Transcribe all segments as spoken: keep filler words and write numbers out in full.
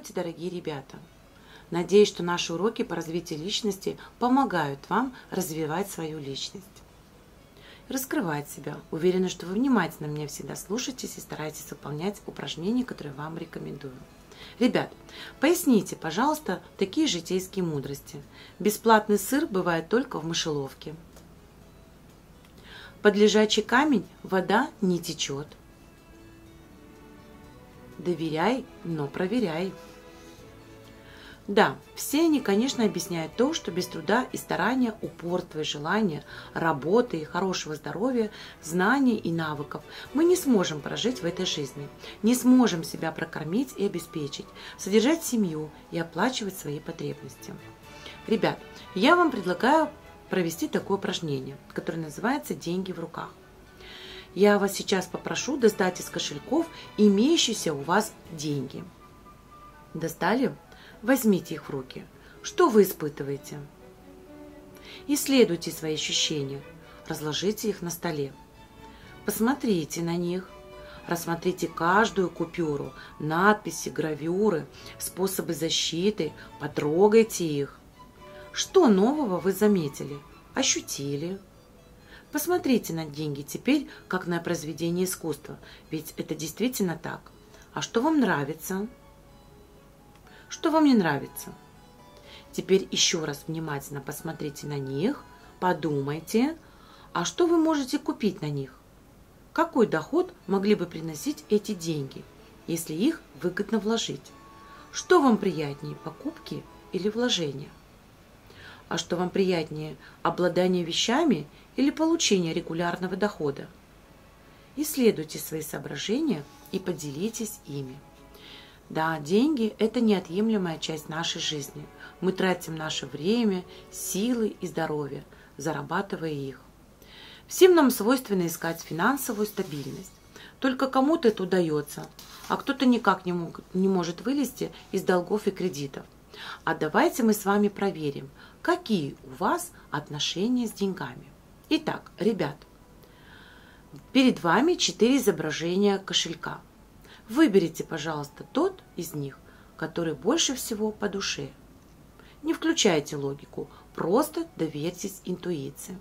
Здравствуйте, дорогие ребята! Надеюсь, что наши уроки по развитию личности помогают вам развивать свою личность, раскрывать себя. Уверена, что вы внимательно меня всегда слушаетесь и стараетесь выполнять упражнения, которые вам рекомендую. Ребят, поясните, пожалуйста, такие житейские мудрости. Бесплатный сыр бывает только в мышеловке. Под лежачий камень вода не течет. Доверяй, но проверяй. Да, все они, конечно, объясняют то, что без труда и старания, упорства и желания, работы и хорошего здоровья, знаний и навыков мы не сможем прожить в этой жизни, не сможем себя прокормить и обеспечить, содержать семью и оплачивать свои потребности. Ребят, я вам предлагаю провести такое упражнение, которое называется «Деньги в руках». Я вас сейчас попрошу достать из кошельков имеющиеся у вас деньги. Достали? Возьмите их в руки. Что вы испытываете? Исследуйте свои ощущения. Разложите их на столе. Посмотрите на них. Рассмотрите каждую купюру, надписи, гравюры, способы защиты. Потрогайте их. Что нового вы заметили? Ощутили? Посмотрите на деньги теперь, как на произведение искусства, ведь это действительно так. А что вам нравится? Что вам не нравится? Теперь еще раз внимательно посмотрите на них, подумайте, а что вы можете купить на них? Какой доход могли бы приносить эти деньги, если их выгодно вложить? Что вам приятнее, покупки или вложения? А что вам приятнее, обладание вещами или получение регулярного дохода? Исследуйте свои соображения и поделитесь ими. Да, деньги – это неотъемлемая часть нашей жизни. Мы тратим наше время, силы и здоровье, зарабатывая их. Всем нам свойственно искать финансовую стабильность. Только кому-то это удается, а кто-то никак не, мог, не может вылезти из долгов и кредитов. А давайте мы с вами проверим, какие у вас отношения с деньгами. Итак, ребят, перед вами четыре изображения кошелька. Выберите, пожалуйста, тот из них, который больше всего по душе. Не включайте логику, просто доверьтесь интуиции.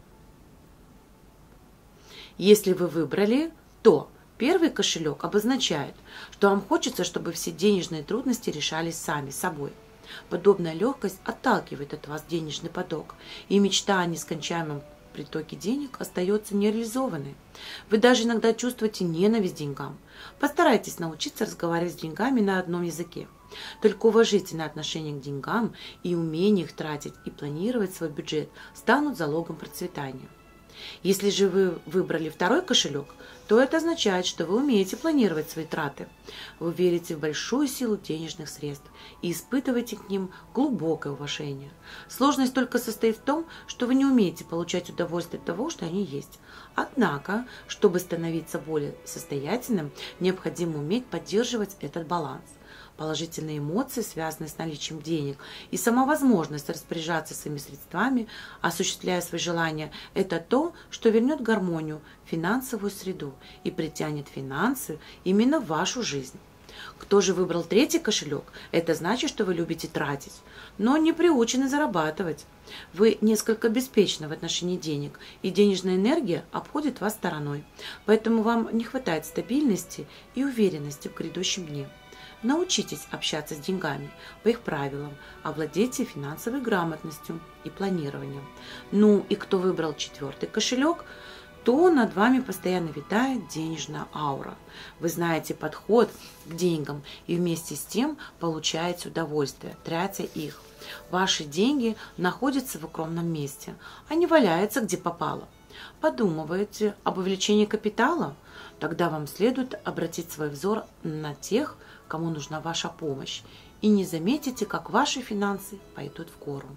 Если вы выбрали, то первый кошелек обозначает, что вам хочется, чтобы все денежные трудности решались сами собой. Подобная легкость отталкивает от вас денежный поток, и мечта о нескончаемом притоке денег остается нереализованной. Вы даже иногда чувствуете ненависть к деньгам. Постарайтесь научиться разговаривать с деньгами на одном языке. Только уважительное отношение к деньгам и умение их тратить и планировать свой бюджет станут залогом процветания. Если же вы выбрали второй кошелек, то это означает, что вы умеете планировать свои траты. Вы верите в большую силу денежных средств и испытываете к ним глубокое уважение. Сложность только состоит в том, что вы не умеете получать удовольствие от того, что они есть. Однако, чтобы становиться более состоятельным, необходимо уметь поддерживать этот баланс. Положительные эмоции, связанные с наличием денег, и сама возможность распоряжаться своими средствами, осуществляя свои желания, это то, что вернет гармонию в финансовую среду и притянет финансы именно в вашу жизнь. Кто же выбрал третий кошелек, это значит, что вы любите тратить, но не приучены зарабатывать. Вы несколько беспечны в отношении денег, и денежная энергия обходит вас стороной, поэтому вам не хватает стабильности и уверенности в грядущем дне. Научитесь общаться с деньгами по их правилам, овладейте финансовой грамотностью и планированием. Ну и кто выбрал четвертый кошелек, то над вами постоянно витает денежная аура. Вы знаете подход к деньгам и вместе с тем получаете удовольствие, тратя их. Ваши деньги находятся в укромном месте, а не валяются где попало. Подумываете об увеличении капитала? Тогда вам следует обратить свой взор на тех, кому нужна ваша помощь, и не заметите, как ваши финансы пойдут в гору.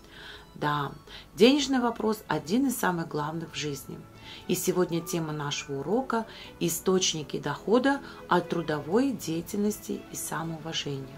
Да, денежный вопрос – один из самых главных в жизни. И сегодня тема нашего урока – источники дохода от трудовой деятельности и самоуважения.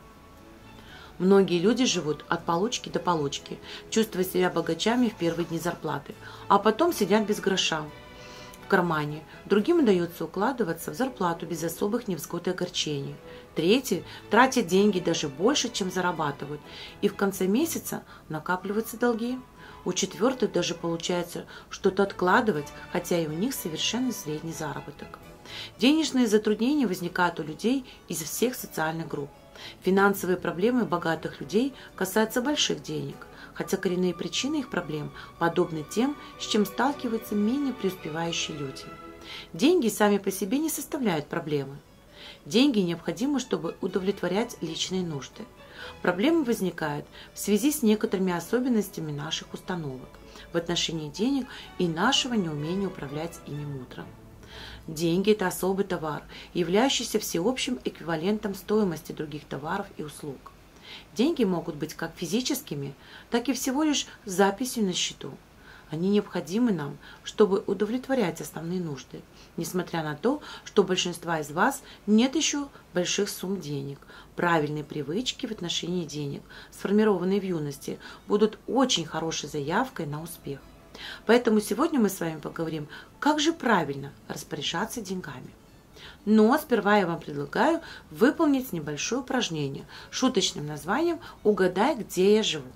Многие люди живут от получки до получки, чувствуя себя богачами в первые дни зарплаты, а потом сидят без гроша. в кармане, другим удается укладываться в зарплату без особых невзгод и огорчений. Третьи тратят деньги даже больше, чем зарабатывают, и в конце месяца накапливаются долги. У четвертых даже получается что-то откладывать, хотя и у них совершенно средний заработок. Денежные затруднения возникают у людей из всех социальных групп. Финансовые проблемы богатых людей касаются больших денег, хотя коренные причины их проблем подобны тем, с чем сталкиваются менее преуспевающие люди. Деньги сами по себе не составляют проблемы. Деньги необходимы, чтобы удовлетворять личные нужды. Проблемы возникают в связи с некоторыми особенностями наших установок в отношении денег и нашего неумения управлять ими мудро. Деньги – это особый товар, являющийся всеобщим эквивалентом стоимости других товаров и услуг. Деньги могут быть как физическими, так и всего лишь записью на счету. Они необходимы нам, чтобы удовлетворять основные нужды, несмотря на то, что у большинства из вас нет еще больших сумм денег. Правильные привычки в отношении денег, сформированные в юности, будут очень хорошей заявкой на успех. Поэтому сегодня мы с вами поговорим, как же правильно распоряжаться деньгами. Но сперва я вам предлагаю выполнить небольшое упражнение с шуточным названием «Угадай, где я живу».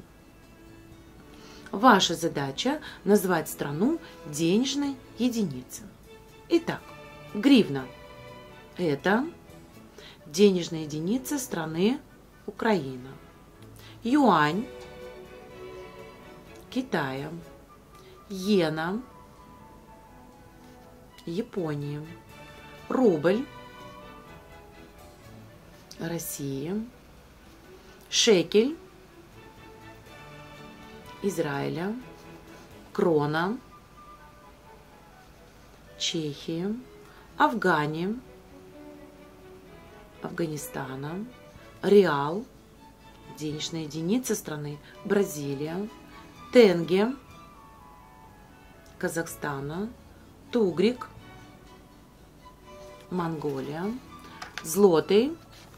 Ваша задача – назвать страну денежной единицы. Итак, гривна – это денежная единица страны Украина. Юань – Китая. Иена – Япония. Рубль – Россия. Шекель – Израиля. Крона – Чехия. Афгания – Афганистана. Реал – денежная единица страны Бразилия. Тенге – Казахстана. Тугрик – Монголия. Злотый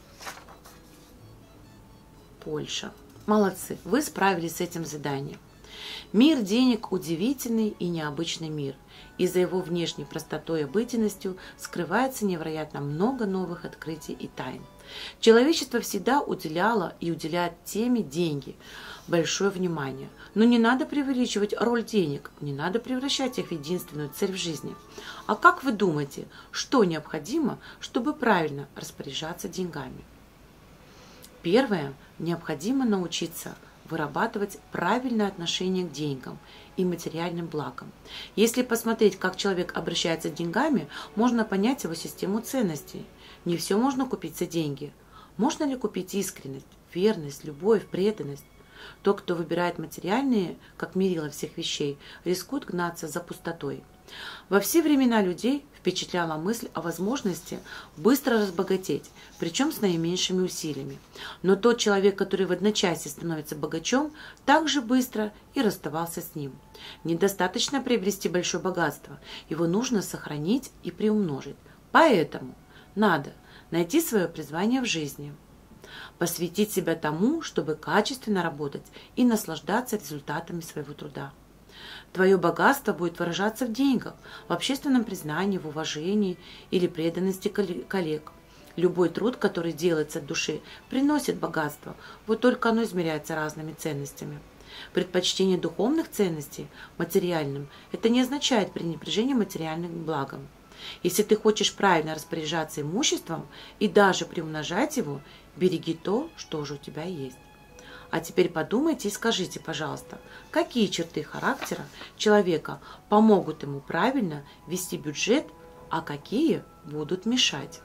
– Польша. Молодцы, вы справились с этим заданием. Мир денег – удивительный и необычный мир, и за его внешней простотой и обыденностью скрывается невероятно много новых открытий и тайн. Человечество всегда уделяло и уделяет теме деньги большое внимание. Но не надо преувеличивать роль денег, не надо превращать их в единственную цель в жизни. А как вы думаете, что необходимо, чтобы правильно распоряжаться деньгами? Первое, необходимо научиться вырабатывать правильное отношение к деньгам и материальным благам. Если посмотреть, как человек обращается с деньгами, можно понять его систему ценностей. Не все можно купить за деньги. Можно ли купить искренность, верность, любовь, преданность? Тот, кто выбирает материальные, как мерило всех вещей, рискует гнаться за пустотой. Во все времена людей впечатляла мысль о возможности быстро разбогатеть, причем с наименьшими усилиями. Но тот человек, который в одночасье становится богачом, также быстро и расставался с ним. Недостаточно приобрести большое богатство, его нужно сохранить и приумножить. Поэтому надо найти свое призвание в жизни, посвятить себя тому, чтобы качественно работать и наслаждаться результатами своего труда. Твое богатство будет выражаться в деньгах, в общественном признании, в уважении или преданности коллег. Любой труд, который делается от души, приносит богатство, вот только оно измеряется разными ценностями. Предпочтение духовных ценностей материальным – это не означает пренебрежение материальным благом. Если ты хочешь правильно распоряжаться имуществом и даже приумножать его, береги то, что уже у тебя есть. А теперь подумайте и скажите, пожалуйста, какие черты характера человека помогут ему правильно вести бюджет, а какие будут мешать?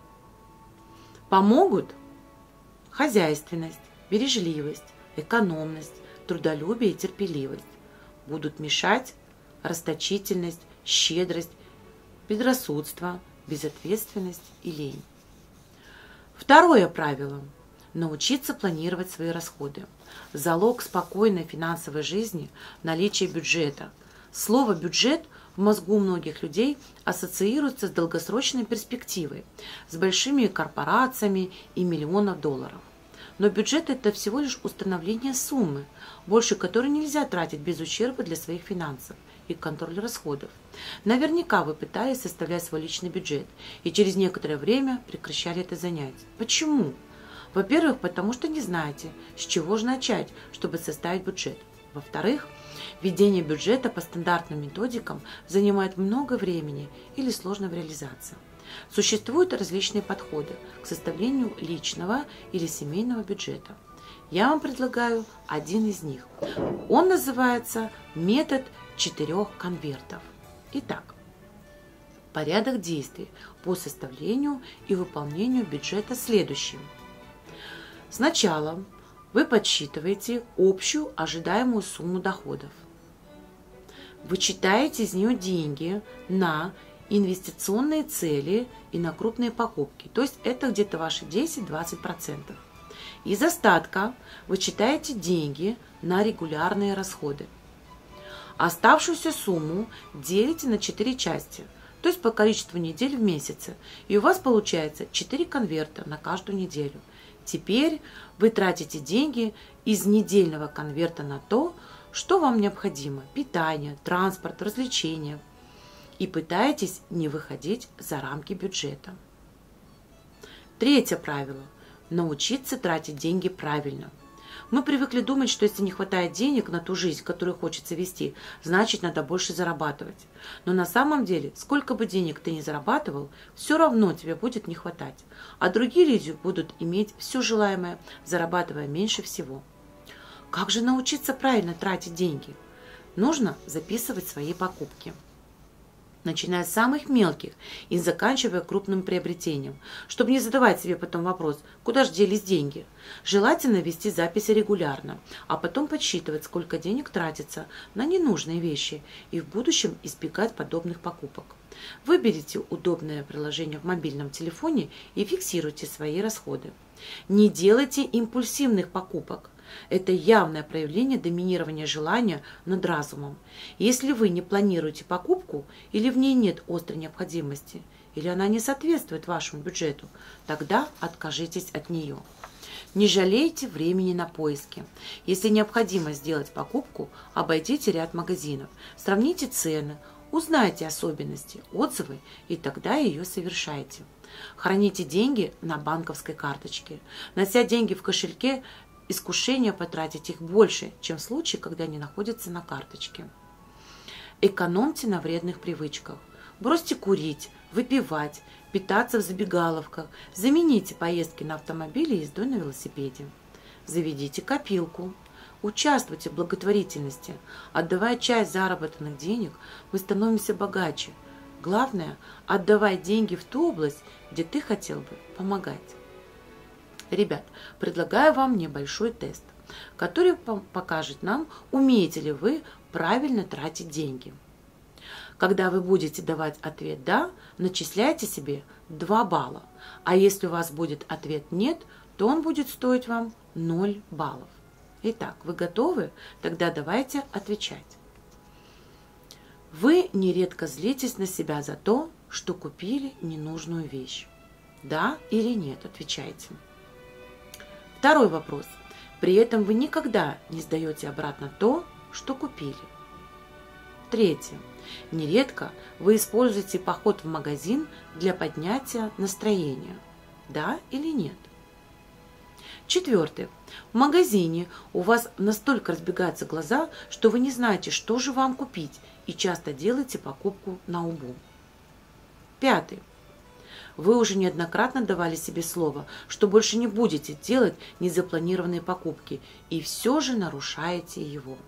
Помогут хозяйственность, бережливость, экономность, трудолюбие и терпеливость. Будут мешать расточительность, щедрость, безрассудство, безответственность и лень. Второе правило – научиться планировать свои расходы. Залог спокойной финансовой жизни – наличие бюджета. Слово «бюджет» в мозгу многих людей ассоциируется с долгосрочной перспективой, с большими корпорациями и миллионов долларов. Но бюджет – это всего лишь установление суммы, больше которой нельзя тратить без ущерба для своих финансов и контроль расходов. Наверняка вы пытались составлять свой личный бюджет и через некоторое время прекращали это занятие. Почему? Во-первых, потому что не знаете, с чего же начать, чтобы составить бюджет. Во-вторых, ведение бюджета по стандартным методикам занимает много времени или сложно в реализации. Существуют различные подходы к составлению личного или семейного бюджета. Я вам предлагаю один из них. Он называется метод четырех конвертов. Итак, порядок действий по составлению и выполнению бюджета следующий. Сначала вы подсчитываете общую ожидаемую сумму доходов. Вычитаете из нее деньги на инвестиционные цели и на крупные покупки. То есть это где-то ваши десять-двадцать процентов. Из остатка вычитаете деньги на регулярные расходы. Оставшуюся сумму делите на четыре части, то есть по количеству недель в месяце. И у вас получается четыре конверта на каждую неделю. Теперь вы тратите деньги из недельного конверта на то, что вам необходимо. Питание, транспорт, развлечения. И пытаетесь не выходить за рамки бюджета. Третье правило. Научиться тратить деньги правильно. Мы привыкли думать, что если не хватает денег на ту жизнь, которую хочется вести, значит надо больше зарабатывать. Но на самом деле, сколько бы денег ты ни зарабатывал, все равно тебе будет не хватать. А другие люди будут иметь все желаемое, зарабатывая меньше всего. Как же научиться правильно тратить деньги? Нужно записывать свои покупки, начиная с самых мелких и заканчивая крупным приобретением, чтобы не задавать себе потом вопрос, куда же делись деньги. Желательно вести записи регулярно, а потом подсчитывать, сколько денег тратится на ненужные вещи и в будущем избегать подобных покупок. Выберите удобное приложение в мобильном телефоне и фиксируйте свои расходы. Не делайте импульсивных покупок. Это явное проявление доминирования желания над разумом. Если вы не планируете покупку, или в ней нет острой необходимости, или она не соответствует вашему бюджету, тогда откажитесь от нее. Не жалейте времени на поиски. Если необходимо сделать покупку, обойдите ряд магазинов, сравните цены, узнайте особенности, отзывы, и тогда ее совершайте. Храните деньги на банковской карточке. Нося деньги в кошельке, искушение потратить их больше, чем в случае, когда они находятся на карточке. Экономьте на вредных привычках. Бросьте курить, выпивать, питаться в забегаловках. Замените поездки на автомобиле ездой на велосипеде. Заведите копилку. Участвуйте в благотворительности. Отдавая часть заработанных денег, мы становимся богаче. Главное, отдавай деньги в ту область, где ты хотел бы помогать. Ребят, предлагаю вам небольшой тест, который покажет нам, умеете ли вы правильно тратить деньги. Когда вы будете давать ответ «да», начисляйте себе два балла. А если у вас будет ответ «нет», то он будет стоить вам ноль баллов. Итак, вы готовы? Тогда давайте отвечать. Вы нередко злитесь на себя за то, что купили ненужную вещь. Да или нет? Отвечайте. Второй вопрос. При этом вы никогда не сдаете обратно то, что купили. Третье. Нередко вы используете поход в магазин для поднятия настроения. Да или нет? Четвертое. В магазине у вас настолько разбегаются глаза, что вы не знаете, что же вам купить, и часто делаете покупку наобум. Пятое. Вы уже неоднократно давали себе слово, что больше не будете делать незапланированные покупки, и все же нарушаете его.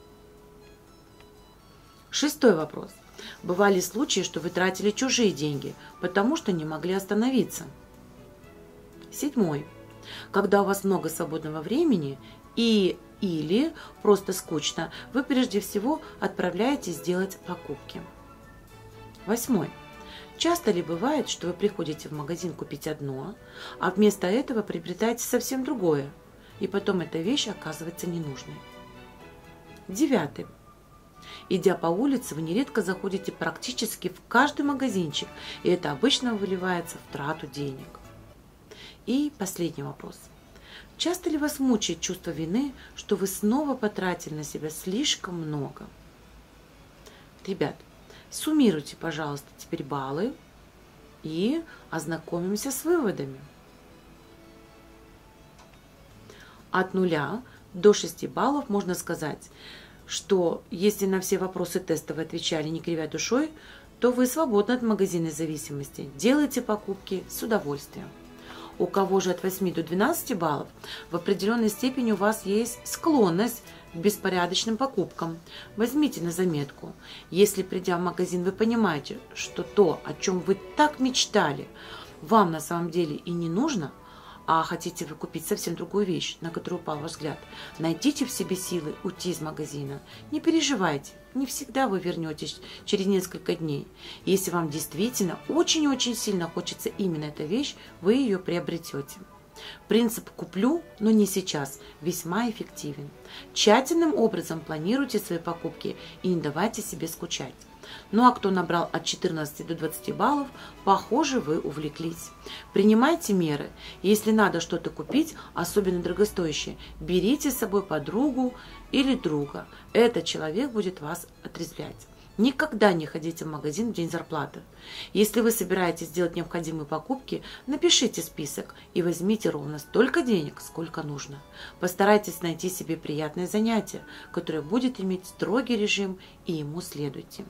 Шестой вопрос. Бывали случаи, что вы тратили чужие деньги, потому что не могли остановиться. Седьмой. Когда у вас много свободного времени и или просто скучно, вы прежде всего отправляетесь делать покупки. Восьмой. Часто ли бывает, что вы приходите в магазин купить одно, а вместо этого приобретаете совсем другое, и потом эта вещь оказывается ненужной? Девятый. Идя по улице, вы нередко заходите практически в каждый магазинчик, и это обычно выливается в трату денег. И последний вопрос. Часто ли вас мучает чувство вины, что вы снова потратили на себя слишком много? Ребят, суммируйте, пожалуйста, теперь баллы и ознакомимся с выводами. От нуля до шести баллов можно сказать, что если на все вопросы теста вы отвечали, не кривя душой, то вы свободны от магазинной зависимости. Делайте покупки с удовольствием. У кого же от восьми до двенадцати баллов, в определенной степени у вас есть склонность к беспорядочным покупкам. Возьмите на заметку. Если, придя в магазин, вы понимаете, что то, о чем вы так мечтали, вам на самом деле и не нужно, а хотите вы купить совсем другую вещь, на которую упал ваш взгляд, найдите в себе силы уйти из магазина. Не переживайте, не всегда вы вернетесь через несколько дней. Если вам действительно очень-очень сильно хочется именно эта вещь, вы ее приобретете. Принцип «куплю, но не сейчас» весьма эффективен. Тщательным образом планируйте свои покупки и не давайте себе скучать. Ну а кто набрал от четырнадцати до двадцати баллов, похоже, вы увлеклись. Принимайте меры. Если надо что-то купить, особенно дорогостоящее, берите с собой подругу или друга. Этот человек будет вас отрезвлять. Никогда не ходите в магазин в день зарплаты. Если вы собираетесь сделать необходимые покупки, напишите список и возьмите ровно столько денег, сколько нужно. Постарайтесь найти себе приятное занятие, которое будет иметь строгий режим, и ему следуйте.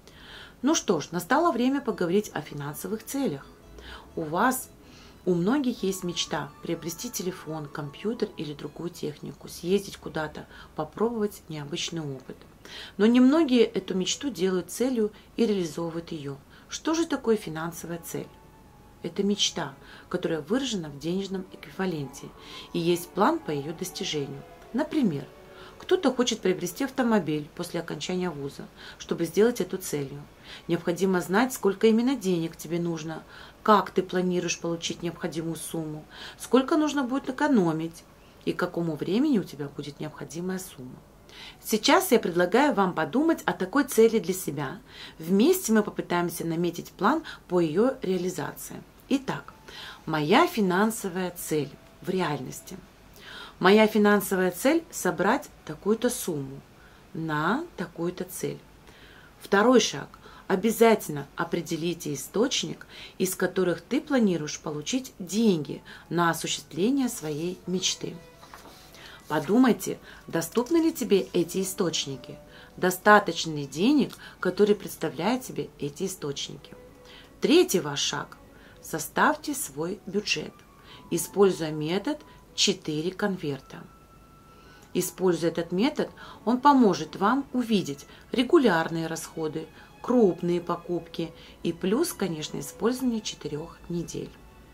Ну что ж, настало время поговорить о финансовых целях. У вас, у многих есть мечта приобрести телефон, компьютер или другую технику, съездить куда-то, попробовать необычный опыт. Но немногие эту мечту делают целью и реализовывают ее. Что же такое финансовая цель? Это мечта, которая выражена в денежном эквиваленте, и есть план по ее достижению. Например, кто-то хочет приобрести автомобиль после окончания вуза, чтобы сделать эту целью. Необходимо знать, сколько именно денег тебе нужно, как ты планируешь получить необходимую сумму, сколько нужно будет экономить и к какому времени у тебя будет необходимая сумма. Сейчас я предлагаю вам подумать о такой цели для себя. Вместе мы попытаемся наметить план по ее реализации. Итак, моя финансовая цель в реальности. Моя финансовая цель – собрать такую-то сумму на такую-то цель. Второй шаг. Обязательно определите источник, из которых ты планируешь получить деньги на осуществление своей мечты. Подумайте, доступны ли тебе эти источники, достаточно ли денег, которые представляют тебе эти источники. Третий ваш шаг. Составьте свой бюджет, используя метод четыре конверта. Используя этот метод, он поможет вам увидеть регулярные расходы, крупные покупки и плюс, конечно, использование четырех недель.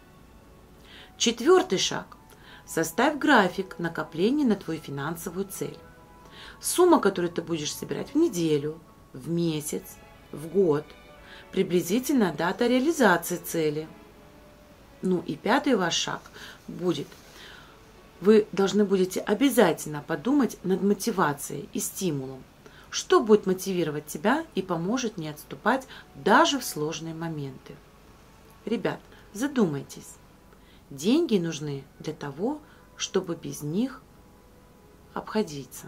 Четвертый шаг. Составь график накопления на твою финансовую цель. Сумма, которую ты будешь собирать в неделю, в месяц, в год. Приблизительно дата реализации цели. Ну и пятый ваш шаг будет. Вы должны будете обязательно подумать над мотивацией и стимулом. Что будет мотивировать тебя и поможет не отступать даже в сложные моменты. Ребят, задумайтесь. Деньги нужны для того, чтобы без них обходиться.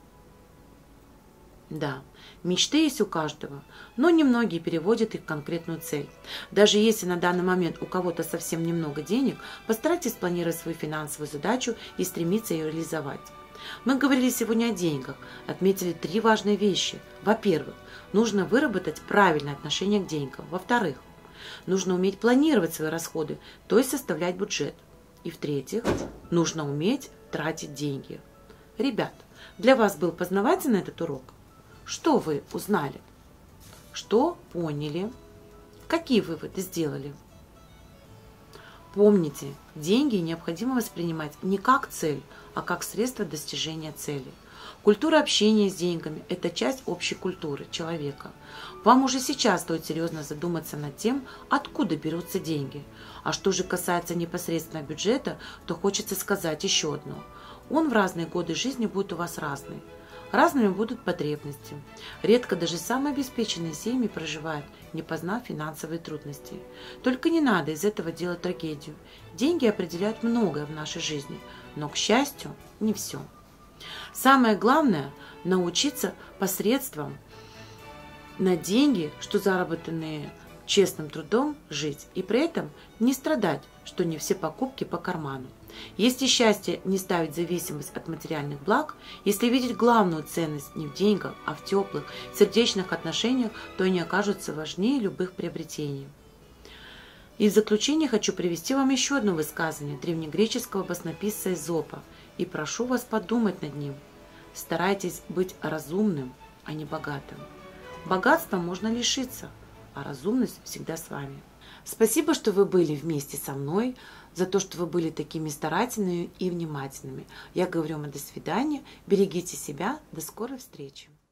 Да, мечты есть у каждого, но немногие переводят их в конкретную цель. Даже если на данный момент у кого-то совсем немного денег, постарайтесь спланировать свою финансовую задачу и стремиться ее реализовать. Мы говорили сегодня о деньгах, отметили три важные вещи. Во-первых, нужно выработать правильное отношение к деньгам. Во-вторых, нужно уметь планировать свои расходы, то есть составлять бюджет. И в-третьих, нужно уметь тратить деньги. Ребят, для вас был познавательный этот урок? Что вы узнали? Что поняли? Какие выводы сделали? Помните, деньги необходимо воспринимать не как цель, а как средство достижения цели. Культура общения с деньгами – это часть общей культуры человека. Вам уже сейчас стоит серьезно задуматься над тем, откуда берутся деньги. А что же касается непосредственно бюджета, то хочется сказать еще одно. Он в разные годы жизни будет у вас разный. Разными будут потребности. Редко даже самые обеспеченные семьи проживают, не познав финансовые трудности. Только не надо из этого делать трагедию. Деньги определяют многое в нашей жизни, но, к счастью, не все. Самое главное – научиться посредством на деньги, что заработанные честным трудом, жить и при этом не страдать, что не все покупки по карману. Если счастье не ставить зависимость от материальных благ, если видеть главную ценность не в деньгах, а в теплых, сердечных отношениях, то они окажутся важнее любых приобретений. И в заключение хочу привести вам еще одно высказывание древнегреческого баснописца Эзопа и прошу вас подумать над ним. Старайтесь быть разумным, а не богатым. Богатства можно лишиться, а разумность всегда с вами. Спасибо, что вы были вместе со мной, за то, что вы были такими старательными и внимательными. Я говорю вам до свидания, берегите себя, до скорой встречи.